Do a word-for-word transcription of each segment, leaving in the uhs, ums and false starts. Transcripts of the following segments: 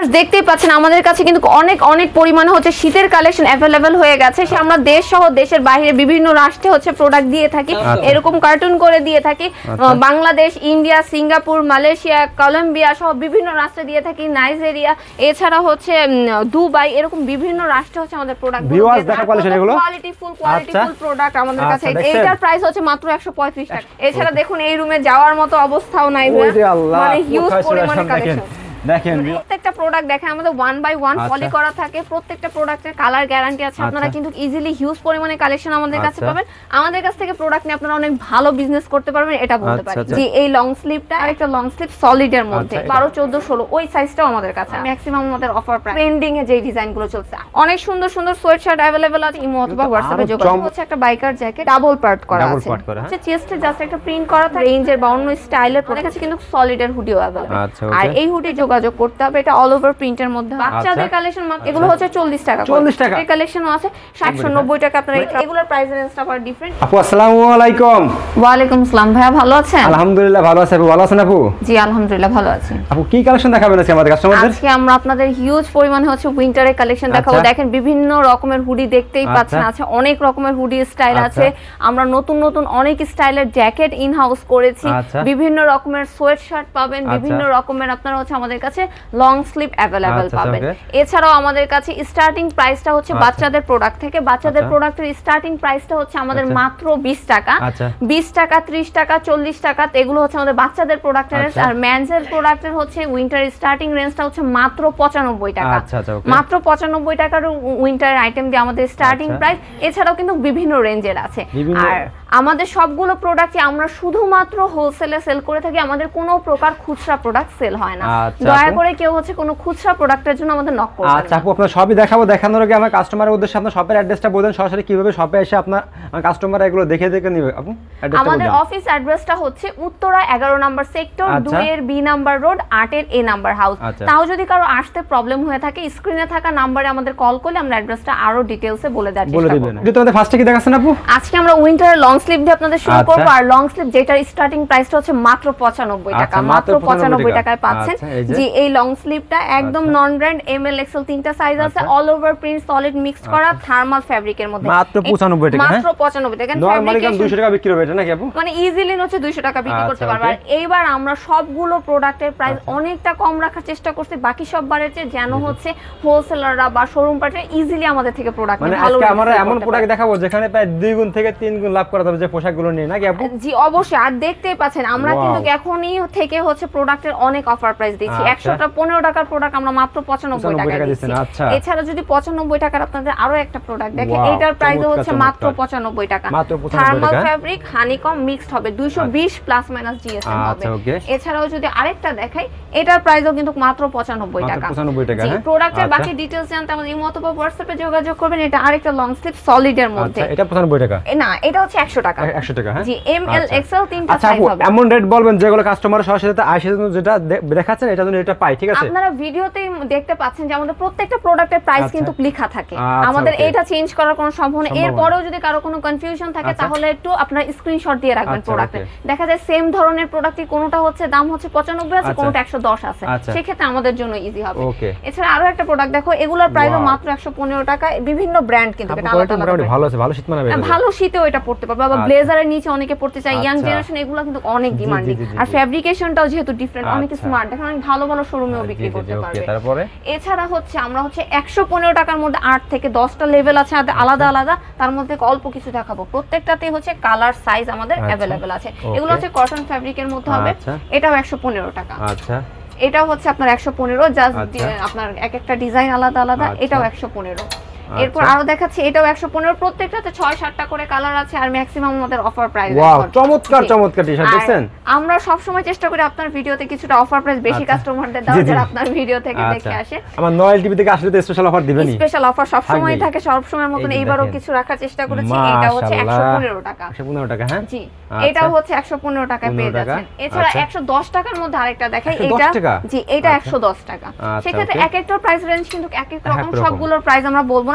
দেখতেই পাচ্ছেন আমাদের কাছে কিন্তু অনেক অনেক পরিমাণে হচ্ছে শীতের কালেকশন अवेलेबल হয়ে গেছে। সে আমরা দেশ সহ দেশের বাইরে বিভিন্ন রাষ্ট্রে হচ্ছে প্রোডাক্ট দিয়ে থাকি, এরকম কার্টুন করে দিয়ে থাকি। Bangladesh, India, Singapore, Malaysia, Colombia সহ বিভিন্ন রাষ্ট্রে দিয়ে থাকি, নাইজেরিয়া, এছাড়া হচ্ছে দুবাই, এরকম বিভিন্ন রাষ্ট্রে হচ্ছে আমাদের প্রোডাক্ট ভিউয়ার্স দেখা কোয়ালিটি এগুলো quality full quality full product আমাদের কাছে। এইটার প্রাইস হচ্ছে মাত্র একশো পঁয়ত্রিশ টাকা। এছাড়া দেখুন এই রুমে যাওয়ার মতো অবস্থাও নাই, মানে হিউজ পরিমাণে কালেকশন। দেখেন প্রত্যেকটা প্রোডাক্ট দেখেন আমাদের ওয়ান বাই ওয়ান পলি করা থাকে, প্রত্যেকটা প্রোডাক্টের কালার গ্যারান্টি আছে। আপনারা কিন্তু ইজিলি হিউজ পরিমাণে কালেকশন আমাদের কাছে পাবেন। আমাদের কাছ থেকে প্রোডাক্ট নিয়ে আপনারা অনেক ভালো বিজনেস করতে পারবেন, এটা বলতে পারি। যে এই লং স্লিভটা আরেকটা লং স্লিভ সলিড এর মধ্যে বারো, চৌদ্দ, ষোলো ওই সাইজটাও আমাদের কাছে ম্যাক্সিমাম আমাদের অফার প্রাইস। ট্রেন্ডিং এ যে ডিজাইনগুলো চলছে অনেক সুন্দর সুন্দর সোয়েট শার্ট अवेलेबल আছে। ইমো অথবা হোয়াটসঅ্যাপে যোগাযোগ হচ্ছে। একটা বাইকার জ্যাকেট ডাবল পার্ট করা আছে, হচ্ছে চেস্টে জাস্ট একটা প্রিন্ট করা থাকে, রেঞ্জের বা অন্য স্টাইলের আমাদের কাছে কিন্তু সলিড এর হুডিও अवेलेबल। আর এই হুডি যোগাযোগ করতে হবে, অল ওভার প্রিন্টের মধ্যে। বাচ্চাদের কালেকশন এগুলো হচ্ছে চল্লিশ টাকা, চল্লিশ টাকা এই কালেকশনও আছে ষাট নব্বই টাকা। আপনারা এগুলোর প্রাইস রেঞ্জটা আবার ডিফারেন্ট। আপু আসসালামু আলাইকুম। ওয়া আলাইকুম আসসালাম। ভাইয়া ভালো আছেন? আলহামদুলিল্লাহ ভালো আছি। আপু ভালো আছেন? আপু জি আলহামদুলিল্লাহ ভালো আছি। আপু কি কালেকশন দেখাবেন আজকে আমাদের কাস্টমারদের? আজকে আমরা আপনাদের হিউজ পরিমাণে হচ্ছে উইন্টারের কালেকশন দেখাবো। দেখেন বিভিন্ন রকমের হুডি দেখতেই পাচ্ছেন, আছে অনেক রকমের হুডি স্টাইল আছে। আমরা নতুন নতুন অনেক স্টাইলের জ্যাকেট ইন হাউস করেছি, বিভিন্ন রকমের সোয়েট শার্ট পাবেন, বিভিন্ন রকমের আপনারা হচ্ছে আমাদের কাছে লং স্লিভ अवेलेबल পাবেন। এছাড়াও আমাদের কাছে স্টার্টিং প্রাইসটা হচ্ছে বাচ্চাদের প্রোডাক্ট থেকে, বাচ্চাদের প্রোডাক্টের স্টার্টিং প্রাইসটা হচ্ছে আমাদের মাত্র বিশ টাকা, বিশ টাকা, ত্রিশ টাকা, চল্লিশ টাকা। এগুলো হচ্ছে আমাদের বাচ্চাদের প্রোডাক্টের। আর মেন্সের প্রোডাক্টের হচ্ছে উইন্টার স্টার্টিং রেঞ্জটা হচ্ছে মাত্র পঁচানব্বই টাকা, মাত্র পঁচানব্বই টাকার উইন্টার আইটেম দিয়ে আমাদের স্টার্টিং প্রাইস। এছাড়াও কিন্তু বিভিন্ন রেঞ্জের আছে। আর আমাদের সবগুলো প্রোডাক্টই আমরা শুধুমাত্র হোলসেলে সেল করে থাকি, আমাদের কোনো প্রকার খুচরা প্রোডাক্ট সেল হয় না। দয়া করে কেউ হচ্ছে কোনো খুচরা প্রোডাক্টের জন্য আমাদের নক করবেন। আচ্ছা আপু আপনারা সবই দেখাবো, দেখানোর আগে আমার কাস্টমারের উদ্দেশ্যে আপনার শপের অ্যাড্রেসটা বলেন, সরাসরি কিভাবে শপে এসে আপনার কাস্টমাররা এগুলো দেখে দেখে নেবে। আপু আমাদের অফিস অ্যাড্রেসটা হচ্ছে উত্তরা এগারো নাম্বার সেক্টর, দুই এর বি নাম্বার রোড, আট এর এ নাম্বার হাউস। তাও যদি কারো আসতে প্রবলেম হয়ে থাকে স্ক্রিনে থাকা নম্বরে আমাদের কল করলে আমরা অ্যাড্রেসটা আরো ডিটেইলসে বলে দেব। বলে দিবেন। এটা তোমাদের ফার্স্টে কি দেখাচ্ছেন আপু? আজকে আমরা উইন্টারের লং স্লিভ দিয়ে আপনাদের শুরু করব। আর লং স্লিভ যেটার স্টার্টিং প্রাইসটা হচ্ছে মাত্র পঁচানব্বই টাকা, মাত্র পঁচানব্বই টাকায় পাচ্ছেন। জি এই লং স্লিভটা একদম non brand, M L XL তিনটা সাইজ আছে, all over print solid mixed করা থার্মাল ফেব্রিকের মধ্যে মাত্র পঁচানব্বই টাকা, মাত্র পঁচানব্বই টাকা। নরমালি কেন দুইশো টাকা বিক্রি হবে এটা নাকি আপু? মানে ইজিলি হচ্ছে দুইশো টাকা বিক্রি করতে পারবে। আর এইবার আমরা সবগুলো প্রোডাক্টের প্রাইস অনেকটা কম রাখার চেষ্টা করছি বাকি সব বারের চেয়ে, যেন হচ্ছে হোলসেলাররা বা শোরুম পার্টনার ইজিলি আমাদের থেকে প্রোডাক্ট নিয়ে ভালো। আজকে আমরা এমন প্রোডাক্ট দেখাবো যেখানে প্রায় দুই গুণ থেকে তিন গুণ লাভ করা যাবে যে পোশাকগুলো নিয়ে, নাকি আপু? জি অবশ্যই। আর দেখতেই পাচ্ছেন আমরা কিন্তু এখনই থেকে হচ্ছে প্রোডাক্টের অনেক অফার প্রাইস দিচ্ছি। একশোটা পনেরো টাকার প্রোডাক্ট আমরা মাত্র পঁচানব্বই টাকা দিচ্ছি। এছাড়া যদি পঁচানব্বই টাকার আপনাদের আরো একটা প্রোডাক্ট দেখেন, এটার প্রাইস হচ্ছে মাত্র পঁচানব্বই টাকা। থার্মাল ফেব্রিক হানিকম মিক্সড হবে, দুইশো বিশ প্লাস মাইনাস জিএসএম হবে। এছাড়াও যদি আরেকটা দেখাই, এটার প্রাইসও কিন্তু মাত্র পঁচানব্বই টাকা। জি প্রোডাক্টের বাকি ডিটেইলস জানতে আমাদের ইমো অথবা হোয়াটসঅ্যাপে যোগাযোগ করবেন। এটা আরেকটা লং স্লিভ সলিড এর মধ্যে। এটা পঁচানব্বই টাকা না, এটা হচ্ছে একশো টাকা। একশো টাকা হ্যাঁ। জি এম এল এক্সেল তিনটা সাইজ হবে। এমন রেট বলবেন যেগুলো কাস্টমার সরাসরি আসে যেটা দেখাচ্ছেন এটা জন্য এটা পাই, ঠিক আছে? আপনারা ভিডিওতেই দেখতে পাচ্ছেন যে আমাদের প্রত্যেকটা প্রোডাক্টের প্রাইস কিন্তু লেখা থাকে। আমাদের এটা চেঞ্জ করার কোনো সম্ভাবনা, এরপরেও যদি কারো কোনো কনফিউশন থাকে তাহলে একটু আপনারা স্ক্রিনশট দিয়ে রাখবেন প্রোডাক্টে। দেখা যায় সেম ধরনের প্রোডাক্টই কোনটা হচ্ছে দাম হচ্ছে পঁচানব্বই আছে, কোনটা একশো দশ আছে, সেই ক্ষেত্রে আমাদের জন্য ইজি হবে। এছাড়া আরো একটা প্রোডাক্ট দেখো, এগুলোর প্রাইসও মাত্র একশো পনেরো টাকা। বিভিন্ন ব্র্যান্ড কিন্তু এটা আলাদা আলাদা। ভালো আছে, ভালো শীত মানাবে। ভালো শীতেও এটা পড়তে পারবে। আবার ব্লেজারের নিচে অনেকে পড়তে চায়, ইয়াং জেনারেশন এগুলো কিন্তু অনেক ডিমান্ডিং। আর ফেব্রিকেশনটাও যেহেতু ডিফারেন্ট, অনেক স্মার্ট, দেখেন অনেক ভালো ভালো শোরুমেও বিক্রি করতে পারবে। তারপরে এছাড়া হচ্ছে আমরা হচ্ছে একশো পনেরো টাকার মধ্যে আট থেকে দশটা লেভেল আছে আলাদা আলাদা, তার মধ্যে অল্প কিছু দেখাবো। প্রত্যেকটাতে হচ্ছে কালার সাইজ আমাদের अवेलेबल আছে। এগুলো হচ্ছে কটন ফেব্রিকের মধ্যে হবে, এটাও একশো পনেরো টাকা। আচ্ছা এটাও হচ্ছে আপনার একশো পনেরো, জাস্ট আপনার এক একটা ডিজাইন আলাদা আলাদা, এটাও একশো পনেরো। এরপর আরো দেখাচ্ছি, এটাও একশো পনেরো। প্রত্যেকটাতে ছয় সাতটা করে কালার আছে আর ম্যাক্সিমাম আমাদের অফার প্রাইস। ওয়াও চমৎকার চমৎকার টি-শার্ট দেখছেন। আমরা সব সময় চেষ্টা করি আপনার ভিডিওতে কিছুটা অফার প্রাইস বেশি কাস্টমারদের দেওয়া, যারা আপনার ভিডিও থেকে দেখে আসে। আমার নয়েল টিভি থেকে আসলে তো স্পেশাল অফার দিবেন। স্পেশাল অফার সব সময় থাকে, সব সময়ের মতন এইবারও কিছু রাখার চেষ্টা করেছি। এটা হচ্ছে একশো পনেরো টাকা। একশো পনেরো টাকা হ্যাঁ। জি এটাও হচ্ছে একশো পনেরো টাকায় পেয়ে যাচ্ছেন। এছাড়া একশো দশ টাকার মধ্যে আরেকটা দেখাই, এটা জি এটা একশো দশ টাকা। সেক্ষেত্রে এক একটা প্রাইস রেঞ্জ কিন্তু এক এক রকম, সবগুলোর প্রাইস আমরা বলবো না,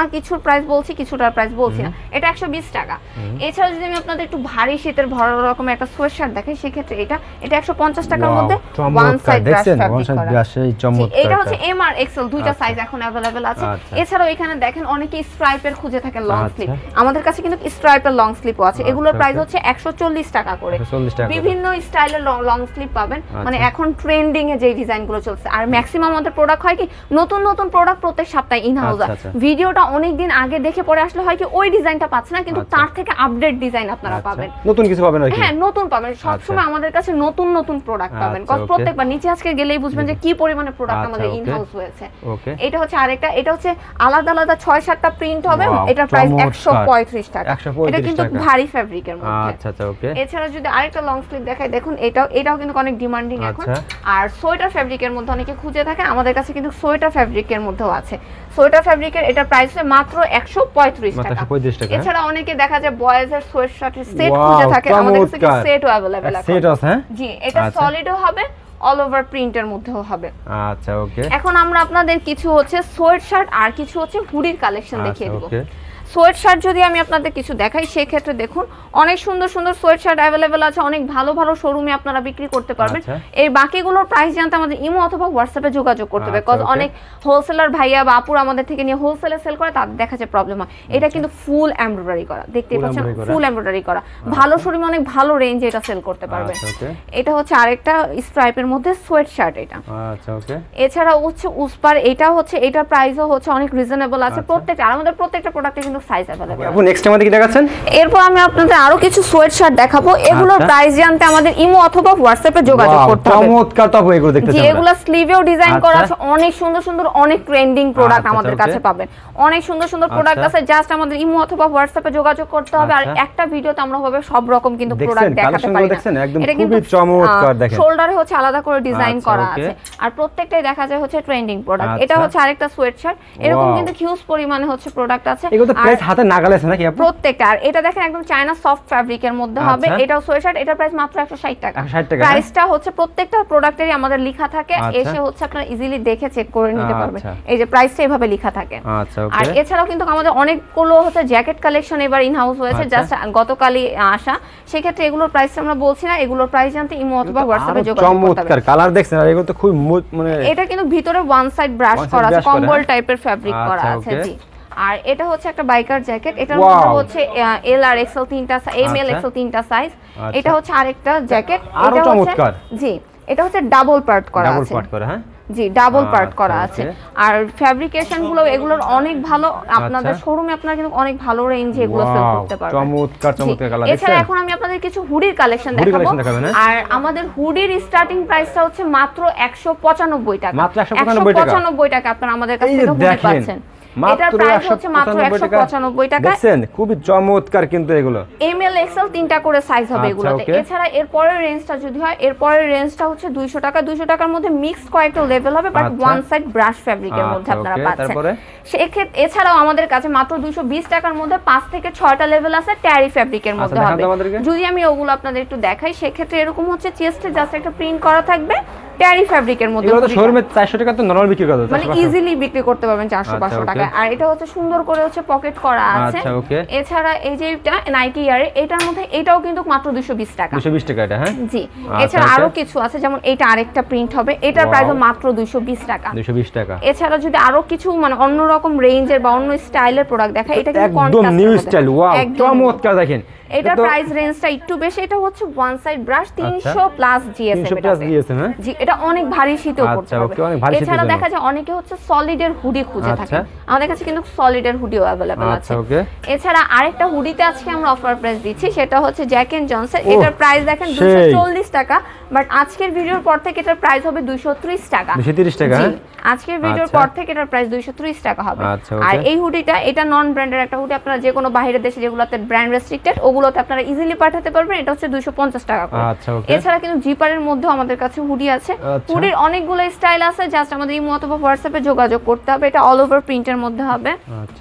কিছুর প্রাইস বলছি কিছুটার প্রাইস বলছি না, এটা একশো বিশ টাকা। এছাড়া যদি আমি আপনাদের একটু ভারী শীতের বড় রকমের একটা সোয়েট শার্ট দেখাই সেক্ষেত্রে এটা এটা একশো পঞ্চাশ টাকার মধ্যে ওয়ান সাইড ব্রাশ ফ্যাব্রিক করা। এটা হচ্ছে এম আর এক্সেল দুইটা সাইজ এখন अवेलेबल আছে। এছাড়াও এখানে দেখেন অনেকে স্ট্রাইপের খুঁজে থাকেন লং স্লিভ, আমাদের কাছে কিন্তু স্ট্রাইপের লং স্লিভও আছে। এগুলোর প্রাইস হচ্ছে একশো চল্লিশ টাকা করে। বিভিন্ন স্টাইলের লং স্লিভ পাবেন, মানে এখন ট্রেন্ডিং এ যে ডিজাইনগুলো চলছে। আর ম্যাক্সিমাম আমাদের প্রোডাক্ট হয় কি নতুন নতুন প্রোডাক্ট প্রত্যেক সপ্তাহে ইন হাউস হয়। ভিডিওটা অনেক দিন আগে দেখে পরে আসলে হয় কি ওই ডিজাইনটা পাচ্ছেন না, কিন্তু তার থেকে আপডেট ডিজাইন আপনারা পাবেন, নতুন কিছু পাবেন আর কি। হ্যাঁ নতুন পাবেন, সব সময় আমাদের কাছে নতুন নতুন প্রোডাক্ট পাবেন। কারণ প্রত্যেকবার নিচে আজকে গেলেই বুঝবেন যে কি পরিমাণে প্রোডাক্ট আমাদের ইন হাউস হয়েছে। এটা হচ্ছে আরেকটা, এটা হচ্ছে আলাদা আলাদা ছয় সাতটা প্রিন্ট হবে, এটার প্রাইস একশো পঁয়ত্রিশ টাকা। এটা কিন্তু ভারী ফ্যাব্রিকের মধ্যে। আচ্ছা আচ্ছা ওকে। এছাড়া যদি আরেকটা লং স্লিভ দেখাই দেখুন, এটাও এটাও কিন্তু অনেক ডিমান্ডিং এখন। আর সোয়েটার ফ্যাব্রিকের মধ্যে অনেকে খুঁজে থাকে, আমাদের কাছে কিন্তু সোয়েটার ফ্যাব্রিকের মধ্যেও আছে। সোয়েটার ফ্যাব্রিকের এটা প্রাইস মাত্র একশো পঁয়ত্রিশ টাকা। এছাড়া অনেকে দেখা যায় বয়েজ এর সোয়েট শার্টের সেট খুঁজে থাকে, আমাদের কাছে কিন্তু সেটও अवेलेबल আছে। সেট আছে হ্যাঁ জি, এটা সলিডও হবে, অল ওভার প্রিন্টের মধ্যেও হবে। আচ্ছা ওকে। এখন আমরা আপনাদের কিছু হচ্ছে সোয়েট শার্ট আর কিছু হচ্ছে হুডির কালেকশন দেখিয়ে দেব। সোয়েট শার্ট যদি আমি আপনাদের কিছু দেখাই সেক্ষেত্রে দেখুন অনেক সুন্দর সুন্দর সোয়েট শার্ট अवेलेबल আছে, অনেক ভালো ভালো শোরুমে আপনারা বিক্রি করতে পারবেন। এই বাকিগুলোর প্রাইস জানতে আমাদের ইমো অথবা হোয়াটসঅ্যাপে যোগাযোগ করতে হবে, কারণ অনেক হোলসেলার ভাইয়া বা আপুর আমাদের থেকে নিয়ে হোলসেলে সেল করে, তাদের দেখা যায় প্রবলেম হয়। এটা কিন্তু ফুল এমব্রয়ডারি করা, দেখতেই পাচ্ছেন ফুল এমব্রয়ডারি করা, ভালো শোরুমে অনেক ভালো রেঞ্জে এটা সেল করতে পারবেন। এটা হচ্ছে আরেকটা স্ট্রাইপের মধ্যে সোয়েট শার্ট এটা। আচ্ছা ওকে। এছাড়া হচ্ছে উসপার, এটা হচ্ছে এটার প্রাইসও হচ্ছে অনেক রিজনেবল আছে প্রত্যেকটা, আর আমাদের প্রত্যেকটা প্রোডাক্টে কিন্তু সাইজ अवेलेबल। আপু নেক্সট আমাদের কি দেখাচ্ছেন? এরপর আমি আপনাদের আরো কিছু সোয়েট শার্ট দেখাবো, এগুলোর প্রাইস জানতে আমাদের ইমো অথবা হোয়াটসঅ্যাপে যোগাযোগ করতে হবে। চমৎকার তো আপু এগুলো দেখতে চাই। এগুলো স্লিভেও ডিজাইন করা আছে, অনেক সুন্দর সুন্দর অনেক ট্রেন্ডিং প্রোডাক্ট আমাদের কাছে পাবেন। অনেক সুন্দর সুন্দর প্রোডাক্ট আছে, জাস্ট আমাদের ইমো অথবা হোয়াটসঅ্যাপে যোগাযোগ করতে হবে। আর একটা ভিডিওতে আমরা হবে সব রকম কিন্তু প্রোডাক্ট দেখাতে পারি না। এটা কিন্তু চমৎকার দেখেন, শোল্ডারে হচ্ছে আলাদা করে ডিজাইন করা আছে, আর প্রত্যেকটাই দেখা যায় হচ্ছে ট্রেন্ডিং প্রোডাক্ট। এটা হচ্ছে আরেকটা সোয়েট শার্ট, এরকম কিন্তু হিউজ পরিমাণে হচ্ছে প্রোডাক্ট আছে। এগুলো তো প্রাইস হাতে নাগালে আছে নাকি আপু? প্রত্যেকটা। আর এটা দেখেন একদম চায়না সফট ফ্যাব্রিকের মধ্যে হবে, এটাও সোয়েট শার্ট, এটার প্রাইস মাত্র একশো ষাট টাকা। প্রাইসটা হচ্ছে প্রত্যেকটা প্রোডাক্টেরই আমাদের লেখা থাকে, এসে হচ্ছে আপনারা ইজিলি দেখে চেক করে নিতে পারবেন। এই যে প্রাইসটা এইভাবে লেখা থাকে। আর এছাড়াও কিন্তু আমাদের অনেকগুলো হচ্ছে জ্যাকেট কালেকশন এবার ইন হাউস হয়েছে, জাস্ট গতকালই আসা, সেক্ষেত্রে এগুলোর প্রাইস আমরা বলছি না, এগুলোর প্রাইস জানতে ইমো অথবা হোয়াটসঅ্যাপে যোগাযোগ করতে হবে। চমৎকার কালার দেখছেন, আর এগুলো তো খুব মানে এটা কিন্তু ভিতরে ওয়ান সাইড ব্রাশ করা আছে, কম্বল টাইপের ফ্যাব্রিক করা আছে জি। আর এটা হচ্ছে একটা বাইকার জ্যাকেট, এটার মধ্যে হচ্ছে এল আর এক্সেল তিনটা, এম এল এক্সেল তিনটা সাইজ। এটা হচ্ছে আরেকটা জ্যাকেট, এটা হচ্ছে জি, এটা হচ্ছে ডাবল পার্ট করা আছে, ডাবল পার্ট করা হ্যাঁ জি, ডাবল পার্ট করা আছে। আর ফ্যাব্রিকেশন গুলো এগুলোর অনেক ভালো, আপনাদের শোরুমে আপনারা কিন্তু অনেক ভালো রেঞ্জে এগুলো সেল করতে পারবেন। চমৎকার চমৎকার কালার। এছাড়া এখন আমি আপনাদের কিছু হুডির কালেকশন দেখাবো, আর আমাদের হুডির স্টার্টিং প্রাইসটা হচ্ছে মাত্র একশো পঁচানব্বই টাকা। মাত্র একশো পঁচানব্বই টাকা আপনারা আমাদের কাছ থেকে হুডি পাচ্ছেন। এটার প্রাইস হচ্ছে মাত্র একশো পঁচানব্বই টাকা। দেখেন খুবই চমৎকার কিন্তু এগুলো এম এল এক্সেল তিনটা করে সাইজ হবে এগুলোতে। এছাড়া এর পরের রেঞ্জটা যদি হয়, এর পরের রেঞ্জটা হচ্ছে দুইশো টাকা। দুইশো টাকার মধ্যে মিক্সড কয়েকটা লেভেল হবে, বাট ওয়ান সাইড ব্রাশ ফ্যাব্রিকের মধ্যে আপনারা পাচ্ছেন। সেক্ষেত্রে এছাড়াও আমাদের কাছে মাত্র দুইশো বিশ টাকার মধ্যে পাঁচ থেকে ছয়টা লেভেল আছে, ট্যারি ফ্যাব্রিকের মধ্যে হবে। যদি আমি ওগুলো আপনাদের একটু দেখাই, সেক্ষেত্রে এরকম হচ্ছে চেস্টে জাস্ট একটা প্রিন্ট করা থাকবে, ট্যারি ফ্যাব্রিকের মধ্যে। এগুলো তো শোরুমে চারশো টাকা তো নরমাল বিক্রি করা যায়, মানে ইজিলি বিক্রি করতে পারবেন চারশো পাঁচশো টাকা। আর এটা হচ্ছে সুন্দর করে হচ্ছে পকেট করা আছে। আচ্ছা ওকে। এছাড়া এই যে এটা নাইকি ইয়ার, এটার মধ্যে এটাও কিন্তু মাত্র দুইশো বিশ টাকা। দুইশো বিশ টাকা এটা হ্যাঁ জি। এছাড়া আরো কিছু আছে, যেমন এটা আরেকটা প্রিন্ট হবে, এটার প্রাইস মাত্র দুইশো বিশ টাকা। দুইশো বিশ টাকা। এছাড়া যদি আরো কিছু মানে অন্য রকম রেঞ্জের বা অন্য স্টাইলের প্রোডাক্ট দেখা, এটা কিন্তু একদম নিউ স্টাইল। ওয়াও চমৎকার দেখেন। এটার প্রাইস রেঞ্জটা একটু বেশি, এটা হচ্ছে ওয়ান সাইড ব্রাশ তিনশো প্লাস জিএসএম এটা জি। এটা অনেক ভারী শীতেও পড়তে পারবে। এছাড়া দেখা যায় অনেকে হচ্ছে সলিডের হুডি খুঁজে থাকে, আমাদের কাছে কিন্তু সলিডের হুডিও अवेलेबल আছে। এছাড়া আরেকটা হুডিতে আজকে আমরা অফার প্রাইস দিচ্ছি, সেটা হচ্ছে জ্যাক এন্ড জনসন। এটার প্রাইস দেখেন দুইশো চল্লিশ টাকা, বাট আজকের ভিডিওর পর থেকে এটার প্রাইস হবে দুইশো ত্রিশ টাকা। দুইশো ত্রিশ টাকা আজকের ভিডিওর পর থেকে এটার প্রাইস দুইশো ত্রিশ টাকা হবে। আর এই হুডিটা, এটা নন ব্র্যান্ডের একটা হুডি, আপনারা যে কোনো বাইরের দেশে যেগুলোতে ব্র্যান্ড রেস্ট্রিক্টেড ওগুলোতে আপনারা ইজিলি পাঠাতে পারবেন। এটা হচ্ছে দুইশো পঞ্চাশ টাকা করে। এছাড়া কিন্তু জিপারের মধ্যেও আমাদের কাছে হুডি আছে। হুডির অনেকগুলো স্টাইল আছে, জাস্ট আমাদের ইমো অথবা হোয়াটসঅ্যাপে যোগাযোগ করতে হবে। এটা অল ওভার প্রিন্টের মধ্যে হবে। আচ্ছা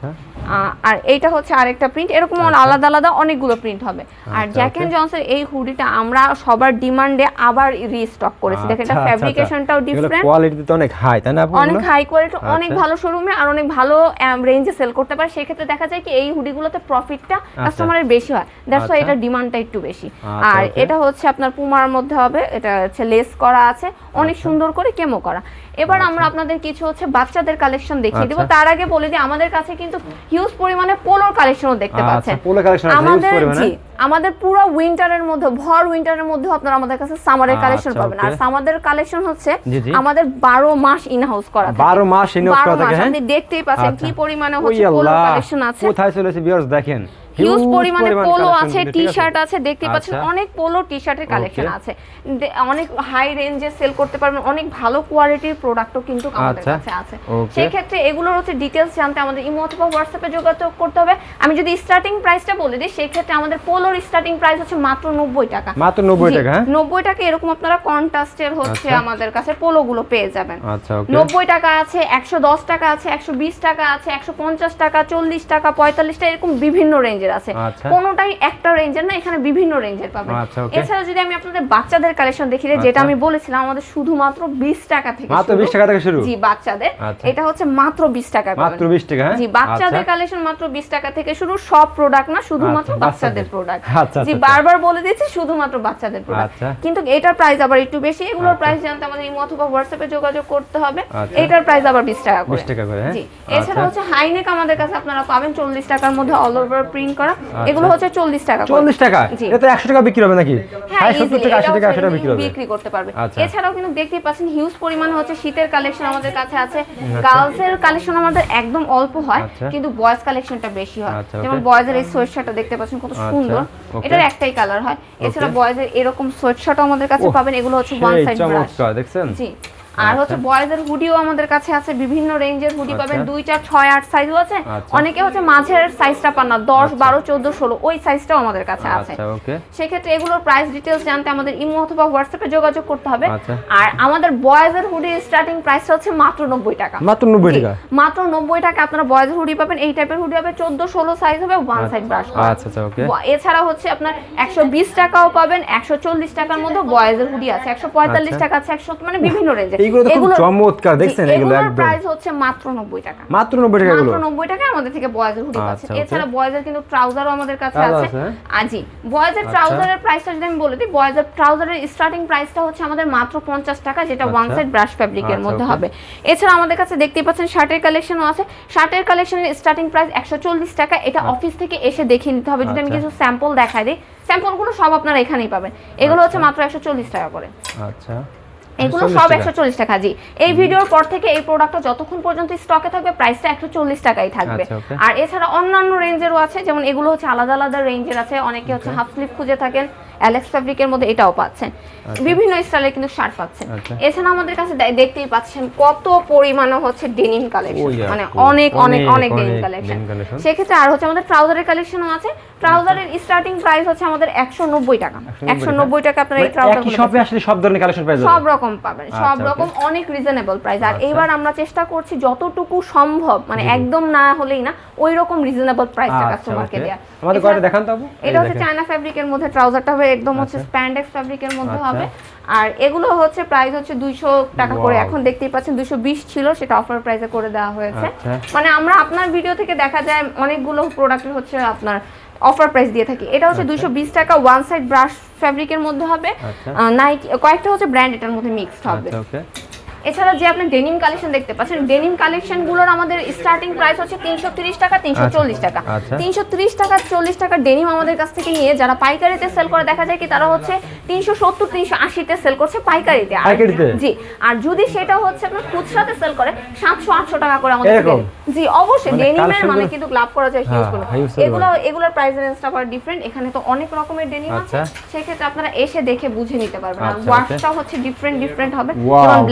আর এইটা হচ্ছে আরেকটা প্রিন্ট, এরকম আলাদা আলাদা অনেকগুলো প্রিন্ট হবে। আর জ্যাক এন্ড জনসের এই হুডিটা আমরা সবার ডিমান্ডে আবার রিস্টক করেছি। দেখেন এটা ফেব্রিকেশনটাও ডিফারেন্ট, কোয়ালিটি তো অনেক হাই, তাই না আপু? অনেক হাই কোয়ালিটি, অনেক ভালো শোরুমে আর অনেক ভালো রেঞ্জে সেল করতে পারে। সেই ক্ষেত্রে দেখা যায় কি এই হুডিগুলোতে প্রফিটটা কাস্টমারের বেশি হয়, দ্যাটস ওয়াই এটা ডিমান্ডটা একটু বেশি। আর এটা হচ্ছে আপনার পুমার মধ্যে হবে, এটা হচ্ছে লেস করা আছে, অনেক সুন্দর করে কেমো করা। এবার আমরা আপনাদের কিছু হচ্ছে বাচ্চাদের কালেকশন দেখিয়ে দেব। তার আগে বলে দিই আমাদের কাছে কিন্তু হিউজ পরিমাণে পোলোর কালেকশনও দেখতে পাচ্ছেন। পোলো কালেকশন আছে হিউজ পরিমাণে। জি, আমাদের পুরো উইন্টারের মধ্যে, ভর উইন্টারের মধ্যে আপনারা আমাদের কাছে সামারের কালেকশন পাবেন। আর সামারের কালেকশন হচ্ছে আমাদের বারো মাস ইন হাউস করা থাকে। বারো মাস ইন হাউস করা থাকে। আপনি দেখতেই পাচ্ছেন কি পরিমাণে হচ্ছে পোলোর কালেকশন আছে। কোথায় চলেছে ভিউয়ার্স দেখেন, হিউজ পরিমাণে পোলো আছে, টি-শার্ট আছে, দেখতে পাচ্ছেন অনেক পোলো টি-শার্টের কালেকশন আছে, অনেক হাই রেঞ্জে সেল করতে পারবেন, অনেক ভালো কোয়ালিটির প্রোডাক্টও কিন্তু আমাদের কাছে আছে। সেই ক্ষেত্রে এগুলোর হচ্ছে ডিটেইলস জানতে আমাদের ইমো অথবা হোয়াটসঅ্যাপে যোগাযোগ করতে হবে। আমি যদি স্টার্টিং প্রাইসটা বলে দিই, সেই ক্ষেত্রে আমাদের পোলোর স্টার্টিং প্রাইস হচ্ছে মাত্র নব্বই টাকা। মাত্র নব্বই টাকা? হ্যাঁ, নব্বই টাকা। এরকম আপনারা কন্ট্রাস্টের হচ্ছে আমাদের কাছে পোলোগুলো পেয়ে যাবেন। আচ্ছা, ওকে। নব্বই টাকা আছে, একশো দশ টাকা আছে, একশো বিশ টাকা আছে, একশো পঞ্চাশ টাকা, চল্লিশ টাকা, পঁয়তাল্লিশ টাকা, এরকম বিভিন্ন রেঞ্জের আছে। কোনটাই একটা রেঞ্জের না, এখানে বিভিন্ন রেঞ্জের পাবেন। এছাড়া যদি আমি আপনাদের বাচ্চাদের কালেকশন দেখি, যেটা আমি বলেছিলাম আমাদের শুধুমাত্র বিশ টাকা থেকে শুরু। মাত্র বিশ টাকা থেকে শুরু? জি, বাচ্চাদের এটা হচ্ছে মাত্র বিশ টাকা পাবেন। মাত্র বিশ টাকা? জি, বাচ্চাদের কালেকশন মাত্র বিশ টাকা থেকে শুরু। সব প্রোডাক্ট না, শুধুমাত্র বাচ্চাদের প্রোডাক্ট। জি, বারবার বলে দিয়েছি শুধুমাত্র বাচ্চাদের প্রোডাক্ট। কিন্তু এটার প্রাইস আবার একটু বেশি। এগুলোর প্রাইস জানতে আমাদের ইমো অথবা হোয়াটসঅ্যাপে যোগাযোগ করতে হবে। এটার প্রাইস আবার বিশ টাকা করে। বিশ টাকা করে? জি। এছাড়া হচ্ছে হাইনেক আমাদের কাছে আপনারা পাবেন চল্লিশ টাকার মধ্যে অল ওভার প্রিন্ট করা। এগুলো হচ্ছে চল্লিশ টাকা। চল্লিশ টাকা? এটা একশো টাকা বিক্রি হবে নাকি? হ্যাঁ, সত্তর টাকা আশি টাকা একশো টাকা বিক্রি হবে, বিক্রি করতে পারবে। এছাড়াও কিন্তু দেখতেই পাচ্ছেন হিউজ পরিমাণে হচ্ছে শীতের কালেকশন আমাদের কাছে আছে। গার্লসের কালেকশন আমাদের একদম অল্প হয়, কিন্তু বয়েজ কালেকশনটা বেশি হয়। যেমন বয়েজের এই সোয়েটশার্টটা দেখতে পাচ্ছেন কত সুন্দর, এটার একটাই কালার হয়। এছাড়া বয়েজের এরকম সোয়েটশার্টও আমাদের কাছে পাবেন। এগুলো হচ্ছে ওয়ান সাইড ব্রাশ, দেখছেন? জি। আর হচ্ছে বয়েজের হুডিও আমাদের কাছে আছে, বিভিন্ন রেঞ্জের হুডি পাবেন, দুই চার ছয় আট সাইজও আছে। অনেকে হচ্ছে মাঝের সাইজটা পান না, দশ বারো চোদ্দ ষোলো, ওই সাইজটাও আমাদের কাছে আছে। সেক্ষেত্রে এগুলোর প্রাইস ডিটেলস জানতে আমাদের ইমো অথবা হোয়াটসঅ্যাপে যোগাযোগ করতে হবে। আর আমাদের বয়েজের হুডির স্টার্টিং প্রাইসটা হচ্ছে মাত্র নব্বই টাকা। মাত্র নব্বই টাকা? মাত্র নব্বই টাকা আপনারা বয়েজের হুডি পাবেন। এই টাইপের হুডি হবে চোদ্দ ষোলো সাইজ হবে, ওয়ান সাইড ব্রাশ। আচ্ছা আচ্ছা, ওকে। এছাড়া হচ্ছে আপনার একশো বিশ টাকাও পাবেন, একশো চল্লিশ টাকার মধ্যে বয়েজের হুডি আছে, একশো পঁয়তাল্লিশ টাকা আছে, একশো, মানে বিভিন্ন রেঞ্জে। এগুলো চমৎকার, দেখছেন? এগুলো একদম প্রাইস হচ্ছে মাত্র নব্বই টাকা। মাত্র নব্বই টাকা? এগুলো মাত্র নব্বই টাকা আমাদের থেকে বয়েজের হুডি পাচ্ছেন। এছাড়া বয়েজের কিন্তু ট্রাউজারও আমাদের কাছে আছে। আজি বয়েজের ট্রাউজারের প্রাইসটা যদি আমি বলে দিই, বয়েজের ট্রাউজারের স্টার্টিং প্রাইসটা হচ্ছে আমাদের মাত্র পঞ্চাশ টাকা, যেটা ওয়ান সাইড ব্রাশ ফ্যাব্রিকের মধ্যে হবে। এছাড়া আমাদের কাছে দেখতেই পাচ্ছেন শার্টের কালেকশনও আছে। শার্টের কালেকশনের স্টার্টিং প্রাইস একশো চল্লিশ টাকা। এটা অফিস থেকে এসে দেখে নিতে হবে। যদি আমি কিছু স্যাম্পল দেখাই দিই, স্যাম্পলগুলো সব আপনারা এখানেই পাবেন। এগুলো হচ্ছে মাত্র একশো চল্লিশ টাকা করে। আচ্ছা, এগুলো সব একশো চল্লিশ টাকা। জি, এই ভিডিওর পর থেকে এই প্রোডাক্টটা যতক্ষণ পর্যন্ত স্টকে থাকবে প্রাইসটা একশো চল্লিশ টাকাই থাকবে। আর এছাড়া অন্যান্য রেঞ্জেরও আছে, যেমন এগুলো হচ্ছে আলাদা আলাদা রেঞ্জের আছে। অনেকে হচ্ছে হাফ স্লিভ খুঁজে থাকেন, অ্যালেক্স ফ্যাব্রিকের মধ্যে এটাও পাচ্ছেন। বিভিন্ন স্টাইলে কিন্তু শার্ট পাচ্ছেন। এছাড়া আমাদের কাছে দেখতেই পাচ্ছেন কত পরিমাণে হচ্ছে ডেনিম কালেকশন, মানে অনেক অনেক অনেক ডেনিম কালেকশন। সেক্ষেত্রে আর হচ্ছে আমাদের ট্রাউজারের কালেকশনও আছে। ট্রাউজারের স্টার্টিং প্রাইস হচ্ছে আমাদের একশো নব্বই টাকা। একশো নব্বই টাকা আপনারা এই ট্রাউজারগুলো শপে আসলে সব ধরনের কালেকশন পেয়ে যাবেন, সব রকম পাবেন, সব রকম অনেক রিজনেবল প্রাইস। আর এবার আমরা চেষ্টা করছি যতটুকু সম্ভব, মানে একদম না হলেই না, ওই রকম রিজনেবল প্রাইসটা কাস্টমারকে দেয়া। আমাদের কোয়ালিটি দেখান তো আপু। এটা হচ্ছে চায়না ফ্যাব্রিকের মধ্যে, ট্রাউজারটা হবে একদম হচ্ছে স্প্যান্ডেক্স ফ্যাব্রিকের মধ্যে হবে। আর এগুলো হচ্ছে প্রাইস হচ্ছে দুইশো টাকা করে। এখন দেখতেই পাচ্ছেন দুইশো বিশ ছিল, সেটা অফার প্রাইসে করে দেওয়া হয়েছে। মানে আমরা আপনার ভিডিও থেকে দেখা যায় অনেকগুলো প্রোডাক্টের হচ্ছে আপনার অফার প্রাইস দিয়ে থাকি। এটা হচ্ছে দুইশো বিশ টাকা, ওয়ান সাইড ব্রাশ ফ্যাব্রিকের মধ্যে হবে। নাইকি কয়েকটা হচ্ছে ব্র্যান্ড এটার মধ্যে মিক্সড হবে। এছাড়া যে আপনি ডেনিম কালেকশন দেখতে পাচ্ছেন, ডেনিম কালেকশনগুলোর আমাদের স্টার্টিং প্রাইস হচ্ছে তিনশো তিরিশ টাকা, তিনশো চল্লিশ টাকা। তিনশো তিরিশ টাকা চল্লিশ টাকা ডেনিম আমাদের কাছ থেকে নিয়ে যারা পাইকারিতে সেল করে, দেখা যায় কি তারা হচ্ছে তিনশো সত্তর তিনশো আশিতে সেল করছে পাইকারিতে। জি, আর যদি সেটা হচ্ছে আপনার খুচরাতে সেল করে সাতশো আটশো টাকা করে আমাদের। জি, অবশ্যই ডেনিমের মানে কিন্তু লাভ করা যায় হিউজ করে। এগুলো এগুলোর প্রাইস রেঞ্জটা আবার ডিফারেন্ট। এখানে তো অনেক রকমের ডেনিম আছে, সেক্ষেত্রে আপনারা এসে দেখে বুঝে নিতে পারবেন। আর ওয়াশটাও হচ্ছে ডিফারেন্ট ডিফারেন্ট হবে, যেমন ব্ল্যাক ওয়াশ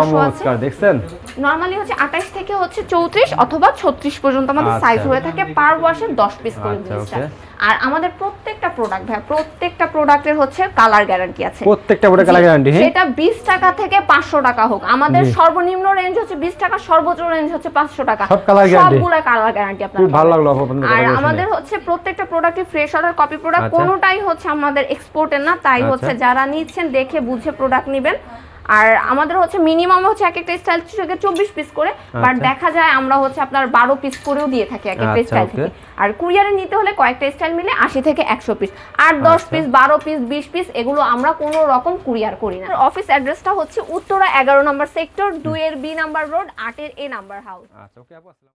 আছে দেখছেন নরমালি হচ্ছে আঠাশ থেকে হচ্ছে চৌত্রিশ অথবা ছত্রিশ পর্যন্ত আমাদের সাইজ হয়ে থাকে পার ওয়াশে দশ পিস করে জিনিসটা আর আমাদের প্রত্যেকটা প্রোডাক্ট ভাই প্রত্যেকটা প্রোডাক্টের হচ্ছে কালার গ্যারান্টি আছে প্রত্যেকটা প্রোডাক্ট কালার গ্যারান্টি সেটা বিশ টাকা থেকে পাঁচশো টাকা হোক আমাদের সর্বনিম্ন রেঞ্জ হচ্ছে বিশ টাকা সর্বোচ্চ রেঞ্জ হচ্ছে পাঁচশো টাকা সব কালার গ্যারান্টি সবগুলো কালার গ্যারান্টি আপনাদের খুব ভালো লাগলো আপনাদের আর আমাদের হচ্ছে প্রত্যেকটা প্রোডাক্টে ফ্রেশ অর্ডার কপি প্রোডাক্ট কোনোটাই হচ্ছে আমাদের এক্সপোর্টের না তাই হচ্ছে যারা নিচ্ছেন দেখে বুঝে প্রোডাক্ট নেবেন আর আমাদের হচ্ছে মিনিমাম হচ্ছে এক একটা স্টাইল থেকে চব্বিশ পিস করে বাট দেখা যায় আমরা হচ্ছে আপনার বারো পিস করেও দিয়ে থাকি এক একটা স্টাইল থেকে আর কুরিয়ারে নিতে হলে কয়েকটা স্টাইল মিলে আশি থেকে একশো পিস আর দশ পিস বারো পিস বিশ পিস এগুলো আমরা কোনো রকম কুরিয়ার করি না অফিস অ্যাড্রেসটা হচ্ছে উত্তরা এগারো নম্বর সেক্টর দুই এর বি নাম্বার রোড আট এর এ নাম্বার হাউস আচ্ছা ওকে আপু